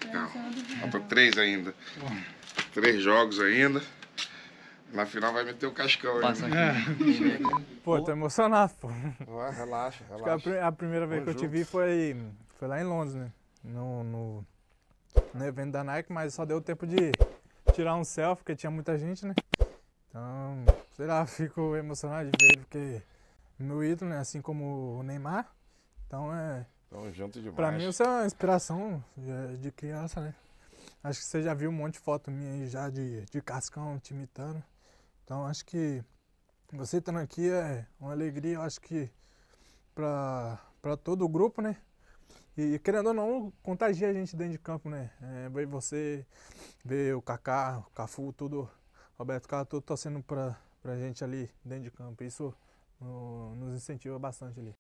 Não, falta 3 ainda. 3 jogos ainda. Na final vai meter o cascão Passa ainda. aqui. Pô, tô emocionado, pô. Relaxa, Acho que a primeira vez que eu te vi foi lá em Londres, né? No evento da Nike, mas só deu tempo de tirar um selfie, porque tinha muita gente, né? Então, sei lá, fico emocionado de ver ele, porque meu ídolo, né? Assim como o Neymar. Então Tamo junto demais. pra mim isso é uma inspiração de criança, né? Acho que você já viu um monte de foto minha aí já de cascão te imitando. Então acho que você estando aqui é uma alegria, eu acho que pra todo o grupo, né? E querendo ou não, contagia a gente dentro de campo, né? Ver você, ver o Kaká, o Cafu, tudo, Roberto Carlos, tudo torcendo pra gente ali dentro de campo. Isso nos incentiva bastante ali.